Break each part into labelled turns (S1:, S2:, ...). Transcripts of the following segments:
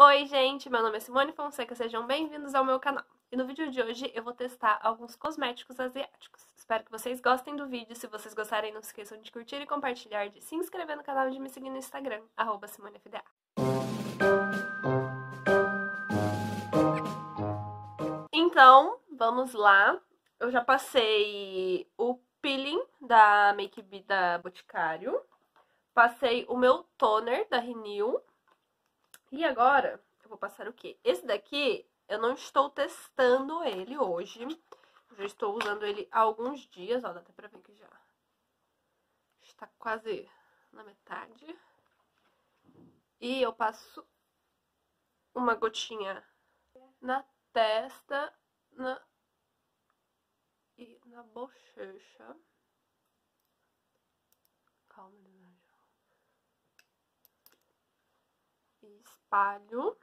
S1: Oi gente, meu nome é Simone Fonseca, sejam bem-vindos ao meu canal. E no vídeo de hoje eu vou testar alguns cosméticos asiáticos. Espero que vocês gostem do vídeo, se vocês gostarem não se esqueçam de curtir e compartilhar, de se inscrever no canal e de me seguir no Instagram, @SimoneFDA. Então, vamos lá. Eu já passei o peeling da Make B da Boticário, passei o meu toner da Renew. E agora, eu vou passar o quê? Esse daqui, eu não estou testando ele hoje. Eu já estou usando ele há alguns dias. Ó, dá até pra ver que já está quase na metade. E eu passo uma gotinha na testa e na bochecha. Calma, e espalho.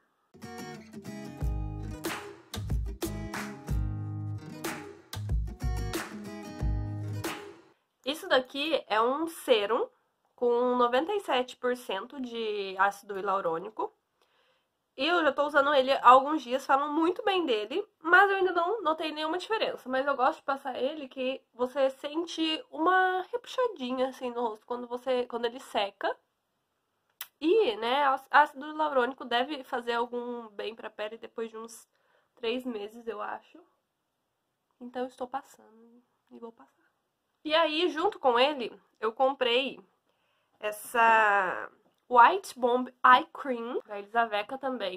S1: Isso daqui é um sérum com 97% de ácido hialurônico. E eu já tô usando ele há alguns dias, falam muito bem dele, mas eu ainda não notei nenhuma diferença. Mas eu gosto de passar ele que você sente uma repuxadinha assim no rosto quando ele seca. E, né, ácido hialurônico deve fazer algum bem pra pele depois de uns 3 meses, eu acho. Então eu estou passando e vou passar. E aí, junto com ele, eu comprei essa White Bomb Eye Cream, da Elisaveca também.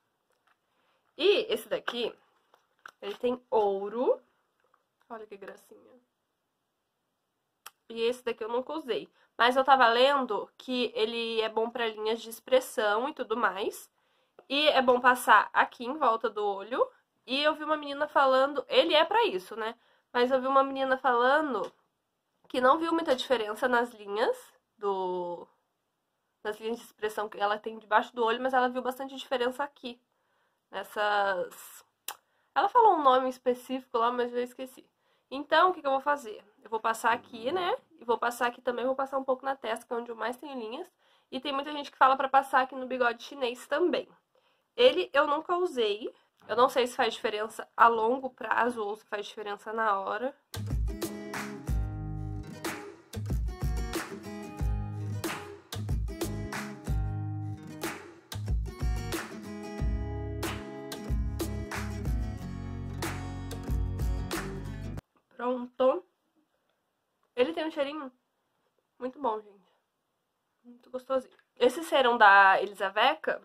S1: E esse daqui, ele tem ouro. Olha que gracinha. E esse daqui eu nunca usei. Mas eu tava lendo que ele é bom pra linhas de expressão e tudo mais. E é bom passar aqui em volta do olho. E eu vi uma menina falando... Ele é pra isso, né? Mas eu vi uma menina falando que não viu muita diferença nas linhas nas linhas de expressão que ela tem debaixo do olho, mas ela viu bastante diferença aqui. Nessas... Ela falou um nome específico lá, mas eu esqueci. Então, o que eu vou fazer? Eu vou passar aqui, né? E vou passar aqui também, vou passar um pouco na testa, que é onde eu mais tenho linhas. E tem muita gente que fala pra passar aqui no bigode chinês também. Ele eu nunca usei. Eu não sei se faz diferença a longo prazo ou se faz diferença na hora. Pronto. Ele tem um cheirinho muito bom, gente. Muito gostosinho. Esse sérum da Elisaveca,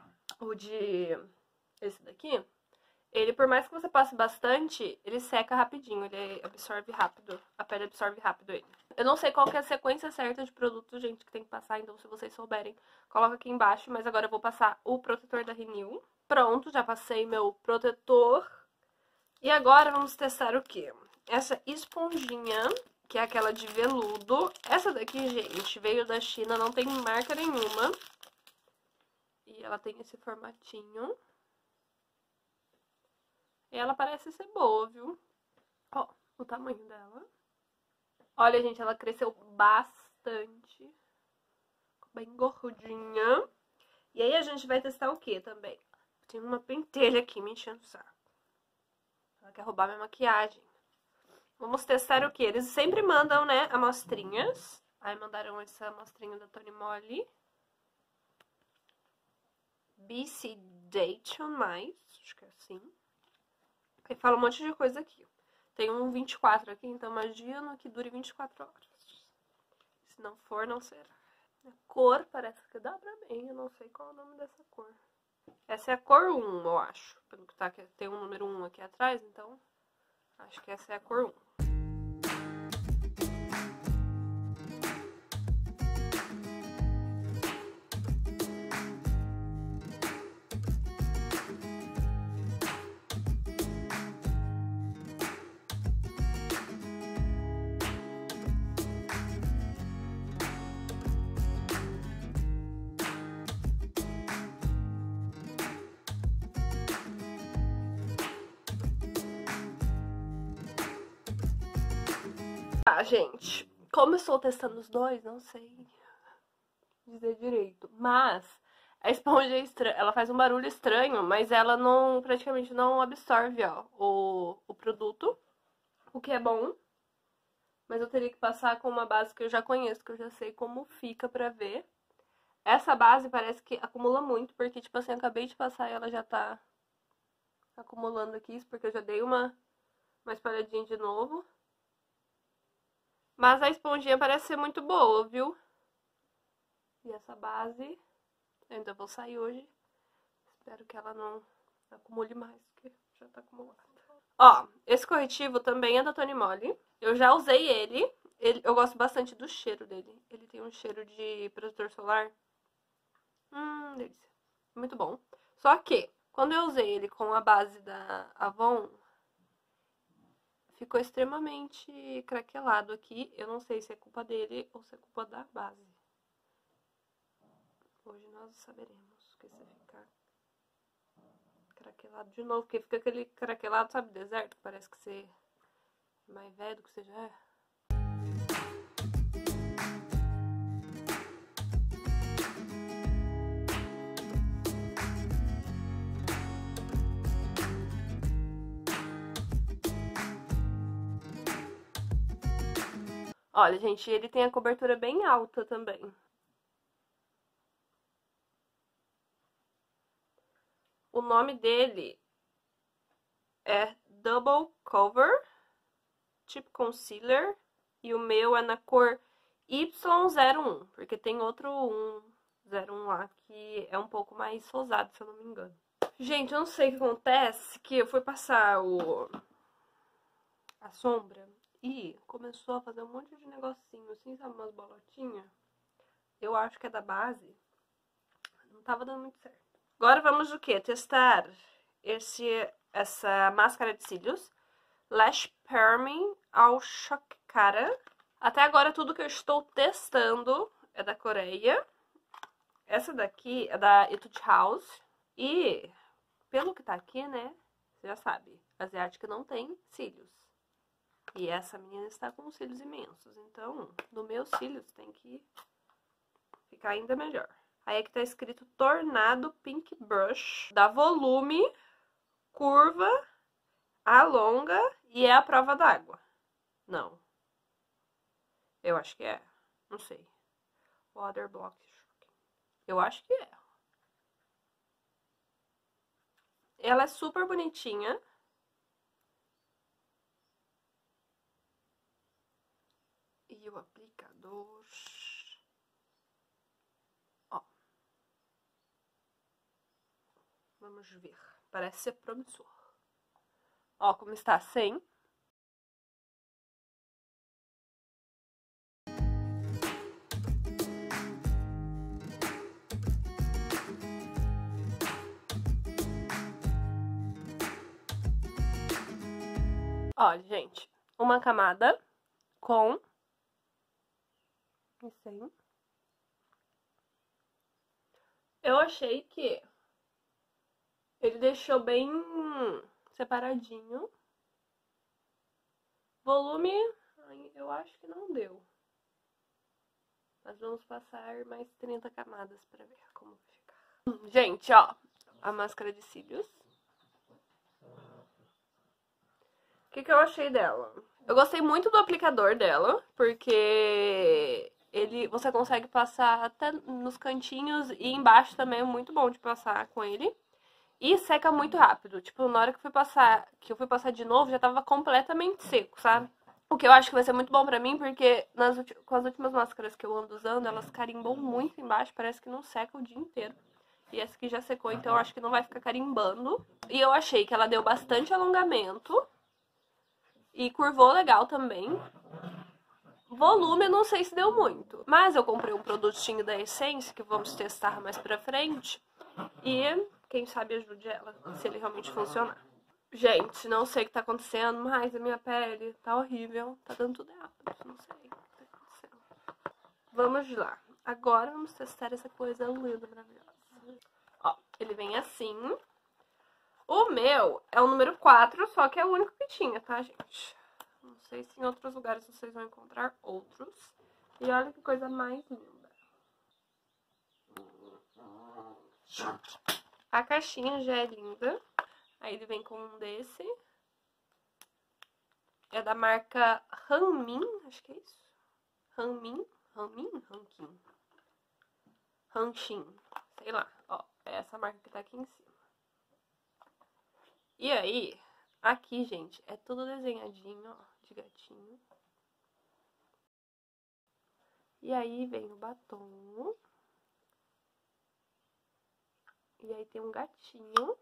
S1: esse daqui, ele, por mais que você passe bastante, ele seca rapidinho, ele absorve rápido, a pele absorve rápido ele. Eu não sei qual que é a sequência certa de produto, gente, que tem que passar, então se vocês souberem, coloca aqui embaixo, mas agora eu vou passar o protetor da Renew. Pronto, já passei meu protetor. E agora vamos testar o quê? Essa esponjinha, que é aquela de veludo. Essa daqui, gente, veio da China, não tem marca nenhuma. E ela tem esse formatinho. E ela parece ser boa, viu? Ó, o tamanho dela. Olha, gente, ela cresceu bastante. Bem gordinha. E aí a gente vai testar o quê também? Tem uma pentelha aqui me enchendo o saco. Ela quer roubar minha maquiagem. Vamos testar o quê? Eles sempre mandam, né, amostrinhas. Aí mandaram essa amostrinha da Tony Moly. BC Dayton+, acho que é assim. Aí fala um monte de coisa aqui. Tem um 24 aqui, então imagino que dure 24 horas. Se não for, não será. A cor parece que dá pra mim, eu não sei qual é o nome dessa cor. Essa é a cor 1, eu acho. Pelo que tá, tem um número 1 aqui atrás, então acho que essa é a cor 1. Tá, gente, como eu estou testando os dois, não sei dizer direito, mas A esponja é estranha, ela faz um barulho estranho, mas ela não praticamente não absorve, ó, o produto, o que é bom. Mas eu teria que passar com uma base que eu já conheço, que eu já sei como fica pra ver. Essa base parece que acumula muito, porque, tipo assim, eu acabei de passar e ela já tá acumulando aqui, isso porque eu já dei uma espalhadinha de novo. Mas a esponjinha parece ser muito boa, viu? E essa base, eu ainda vou sair hoje. Espero que ela não acumule mais, porque já tá acumulada. Ó, esse corretivo também é da Tony Moly. Eu já usei ele. Eu gosto bastante do cheiro dele. Ele tem um cheiro de protetor solar. Delícia. Muito bom. Só que, quando eu usei ele com a base da Avon, ficou extremamente craquelado aqui. Eu não sei se é culpa dele ou se é culpa da base. Hoje nós saberemos que se ficar craquelado de novo. Porque fica aquele craquelado, sabe, deserto. Parece que você é mais velho do que você já é. Olha, gente, ele tem a cobertura bem alta também. O nome dele é Double Cover Tip Concealer. E o meu é na cor Y01, porque tem outro 01 lá que é um pouco mais rosado, se eu não me engano. Gente, eu não sei o que acontece, que eu fui passar a sombra e começou a fazer um monte de negocinho, assim, sabe, umas bolotinhas. Eu acho que é da base. Não tava dando muito certo. Agora vamos o quê? Testar essa máscara de cílios. Lash Perming ao Choque Cara. Até agora tudo que eu estou testando é da Coreia. Essa daqui é da Etude House. E, pelo que tá aqui, né, você já sabe, asiática não tem cílios. E essa menina está com cílios imensos. Então, no meus cílios tem que ficar ainda melhor. Aí aqui tá escrito Tornado Pink Brush. Dá volume, curva, alonga e é a prova d'água. Não. Eu acho que é. Não sei. Water Block. Eu acho que é. Ela é super bonitinha. E o aplicador... Ó. Vamos ver. Parece ser promissor. Ó, como está sem. Ó, gente. Uma camada com... e sem. Eu achei que ele deixou bem separadinho. Volume, eu acho que não deu. Mas vamos passar mais 30 camadas pra ver como vai ficar. Gente, ó, a máscara de cílios. O que eu achei dela? Eu gostei muito do aplicador dela, porque você consegue passar até nos cantinhos e embaixo também é muito bom de passar com ele. E seca muito rápido. Tipo, na hora que eu fui passar de novo, já tava completamente seco, sabe? O que eu acho que vai ser muito bom pra mim, porque com as últimas máscaras que eu ando usando, elas carimbam muito embaixo, parece que não seca o dia inteiro. E essa aqui já secou, então eu acho que não vai ficar carimbando. E eu achei que ela deu bastante alongamento. E curvou legal também. Volume eu não sei se deu muito. Mas eu comprei um produtinho da Essence, que vamos testar mais pra frente. E quem sabe ajude ela, se ele realmente funcionar. Gente, não sei o que tá acontecendo, mas a minha pele tá horrível. Tá dando tudo errado, não sei o que tá acontecendo. Vamos lá. Agora vamos testar essa coisa linda, maravilhosa. Ó, ele vem assim. O meu é o número 4, só que é o único que tinha, tá, gente? Não sei se em outros lugares vocês vão encontrar outros. E olha que coisa mais linda. A caixinha já é linda. Aí ele vem com um desse. É da marca Hanmin, acho que é isso. Hanmin? Hanshin. Sei lá, ó. É essa marca que tá aqui em cima. E aí, aqui, gente, é tudo desenhadinho, ó, de gatinho. E aí vem o batom. E aí tem um gatinho.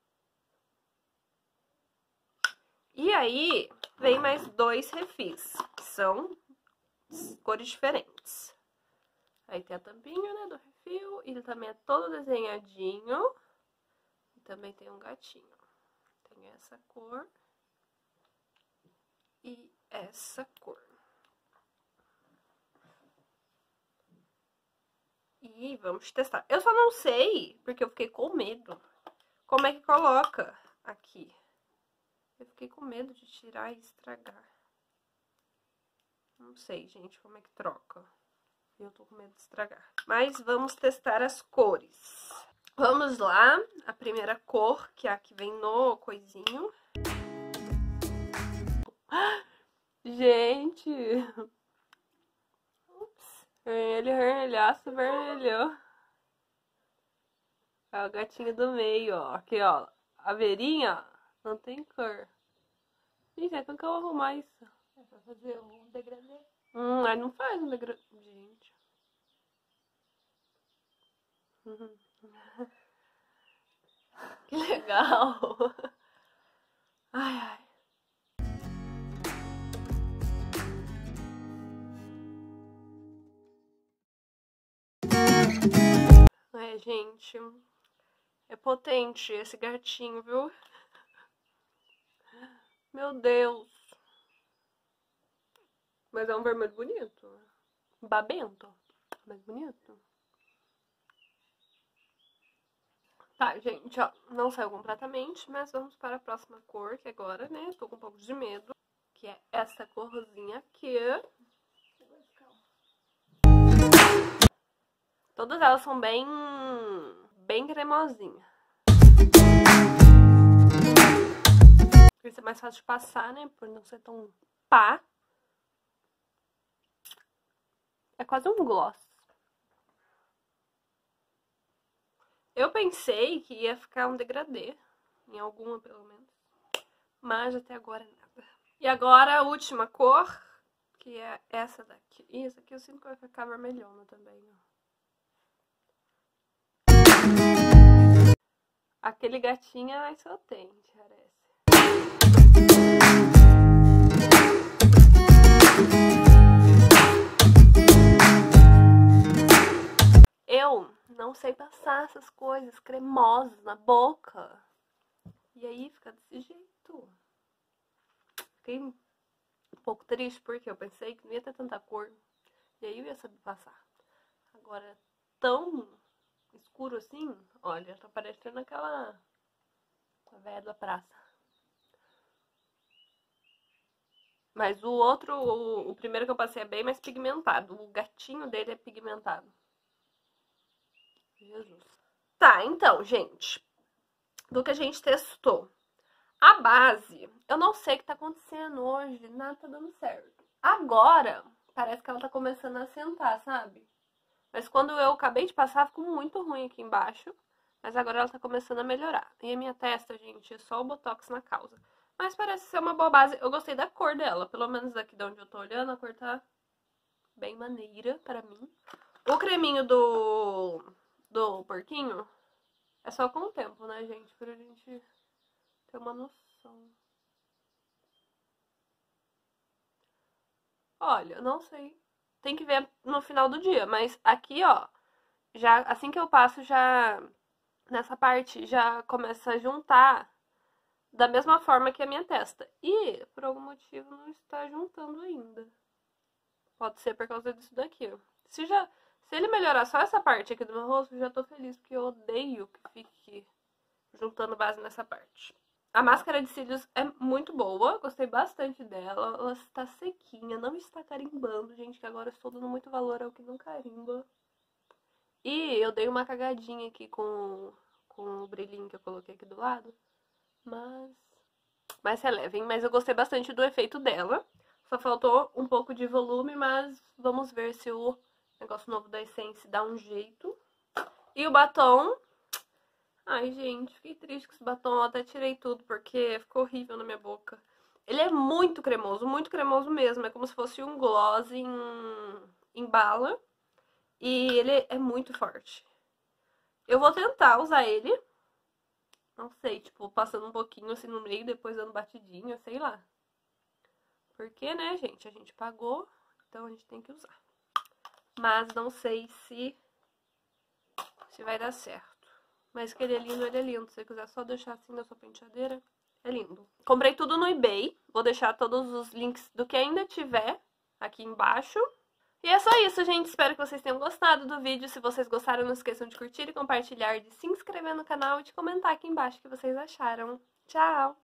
S1: E aí vem mais 2 refis, que são cores diferentes. Aí tem a tampinha, né, do refil. Ele também é todo desenhadinho. E também tem um gatinho. Tem essa cor. E essa cor. E vamos testar. Eu só não sei, porque eu fiquei com medo, como é que coloca aqui. Eu fiquei com medo de tirar e estragar. Não sei, gente, como é que troca. Eu tô com medo de estragar. Mas vamos testar as cores. Vamos lá. A primeira cor, que é a que vem no coisinho. Gente! Ups. Vermelho, vermelhaço, vermelho. É o gatinho do meio, ó. Aqui, ó. A veirinha, ó. Não tem cor. Gente, como que eu vou arrumar isso?
S2: É pra fazer um degradê.
S1: Aí não faz um degradê. Gente. Que legal. Ai, ai. É, gente. É potente esse gatinho, viu? Meu Deus. Mas é um vermelho bonito. Babento. Mas bonito. Tá, gente, ó. Não saiu completamente, mas vamos para a próxima cor, que agora, né, tô com um pouco de medo. Que é essa corzinha aqui. Todas elas são bem cremosinhas. Vai ser mais fácil de passar, né, por não ser tão pá. É quase um gloss. Eu pensei que ia ficar um degradê, em alguma pelo menos, mas até agora nada. E agora a última cor, que é essa daqui. Isso aqui eu sinto que vai ficar vermelhona também, ó. Aquele gatinho é mais potente, parece. Eu não sei passar essas coisas cremosas na boca. E aí fica desse jeito. Fiquei um pouco triste porque eu pensei que não ia ter tanta cor. E aí eu ia saber passar. Agora é tão escuro assim. Olha, tá parecendo aquela velha da praça. Mas o outro, o primeiro que eu passei é bem mais pigmentado. O gatinho dele é pigmentado. Jesus. Tá, então, gente, do que a gente testou. A base, eu não sei o que tá acontecendo hoje, nada tá dando certo. Agora, parece que ela tá começando a assentar, sabe? Mas quando eu acabei de passar, ficou muito ruim aqui embaixo. Mas agora ela tá começando a melhorar. E a minha testa, gente, é só o Botox na causa. Mas parece ser uma boa base. Eu gostei da cor dela. Pelo menos aqui de onde eu tô olhando, a cor tá bem maneira pra mim. O creminho do porquinho é só com o tempo, né, gente? Pra gente ter uma noção. Olha, não sei. Tem que ver no final do dia. Mas aqui, ó, já assim que eu passo, já nessa parte, já começa a juntar da mesma forma que a minha testa. E, por algum motivo, não está juntando ainda. Pode ser por causa disso daqui. Se ele melhorar só essa parte aqui do meu rosto, eu já tô feliz, porque eu odeio que fique juntando base nessa parte. A máscara de cílios é muito boa, gostei bastante dela. Ela está sequinha, não está carimbando, gente, que agora eu estou dando muito valor ao que não carimba. E eu dei uma cagadinha aqui com o brilhinho que eu coloquei aqui do lado. Mas relevem. Mas eu gostei bastante do efeito dela. Só faltou um pouco de volume, mas vamos ver se o negócio novo da Essence dá um jeito. E o batom... Ai, gente, fiquei triste com esse batom. Eu até tirei tudo porque ficou horrível na minha boca. Ele é muito cremoso mesmo. É como se fosse um gloss em bala. E ele é muito forte. Eu vou tentar usar ele. Não sei, tipo, passando um pouquinho assim no meio, depois dando batidinha, sei lá. Porque, né, gente, a gente pagou, então a gente tem que usar. Mas não sei se vai dar certo. Mas que ele é lindo, ele é lindo. Se você quiser só deixar assim na sua penteadeira, é lindo. Comprei tudo no eBay. Vou deixar todos os links do que ainda tiver aqui embaixo. E é só isso, gente. Espero que vocês tenham gostado do vídeo. Se vocês gostaram, não esqueçam de curtir e compartilhar, de se inscrever no canal e de comentar aqui embaixo o que vocês acharam. Tchau!